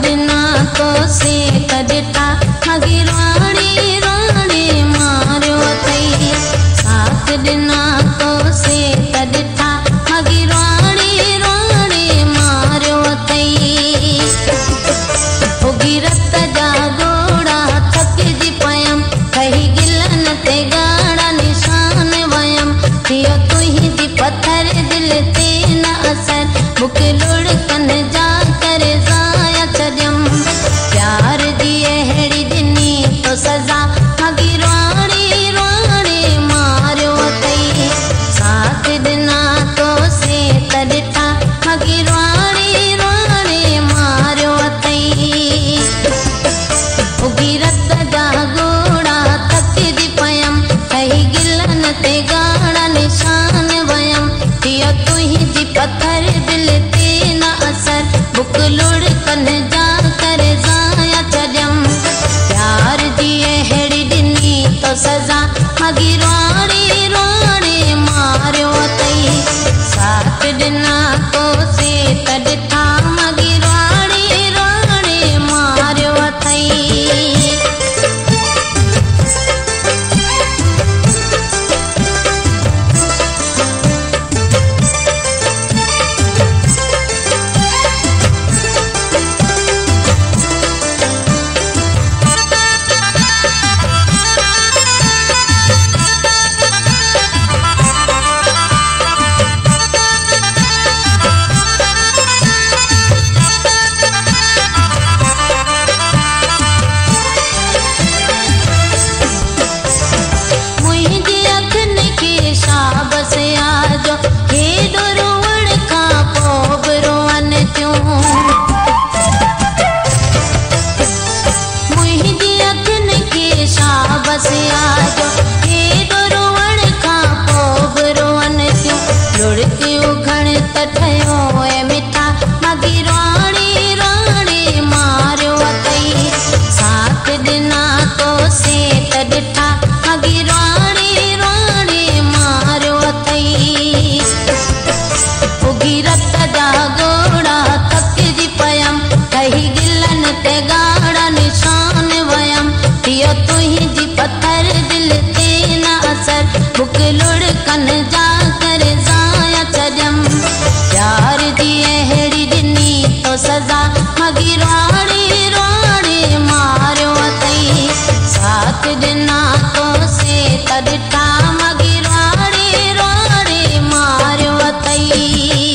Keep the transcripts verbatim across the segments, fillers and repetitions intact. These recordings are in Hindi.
दिना तो से तड़ता मगी राणी राणी मारियो थई। सात दिना तो से तड़ता मगी राणी राणी मारियो थई। उगी रत जा गोड़ा थकजी पयम कही गिलन ते गाड़ा निशान वयम। थियो तुही दी पत्थर दिल ते न असर बुक लुढ़कन जा करे जाया छॾियम। प्यार जी अहिड़ी ॾिनी तो सज़ा मगी राणी राणी मारियो अथई। साथ ॾिना तो से तड़ता मगी राणी राणी मारियो अथई। उगी रत जा गोड़ा थकजी पयम कही गिलन ते गाड़ा निशान वयम। थियो तुही जी पत्थर दिल ते न असर बुक लुढ़कन जा करे जाया छॾियम। प्यार जी अहिड़ी ॾिनी तो सज़ा मगी राणी राणी मारियो अथई। साथ ॾिना तो से तड़ता मगी राणी राणी मारियो अथई। बुक लुढ़कन जा करे जाया छॾियम। प्यार जी अहिड़ी ॾिनी तो सज़ा मगी राणी राणी मारियो अथई। साथ ॾिना तो से तड़ता मगी राणी राणी मारियो अथई।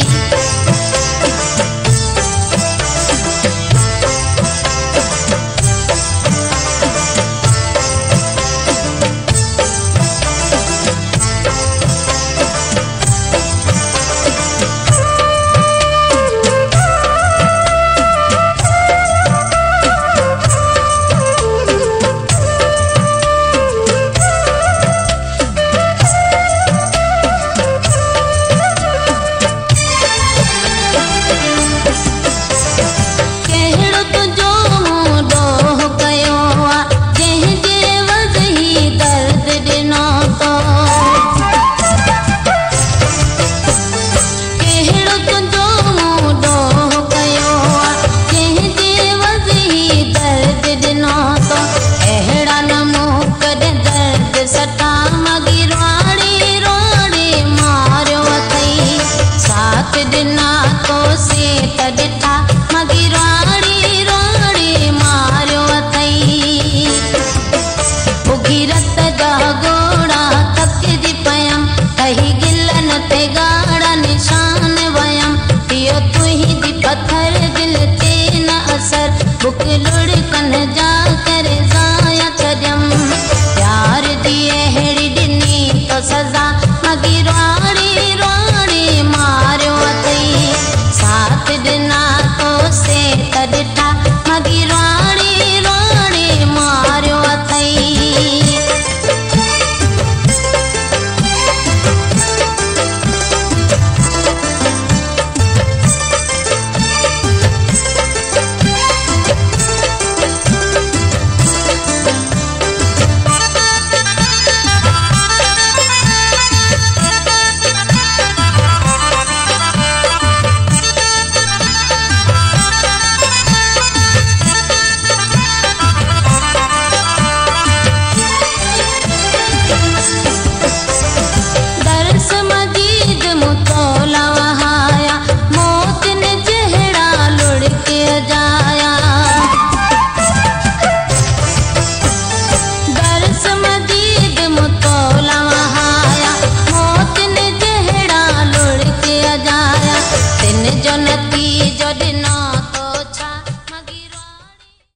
बुक लुढ़कन जा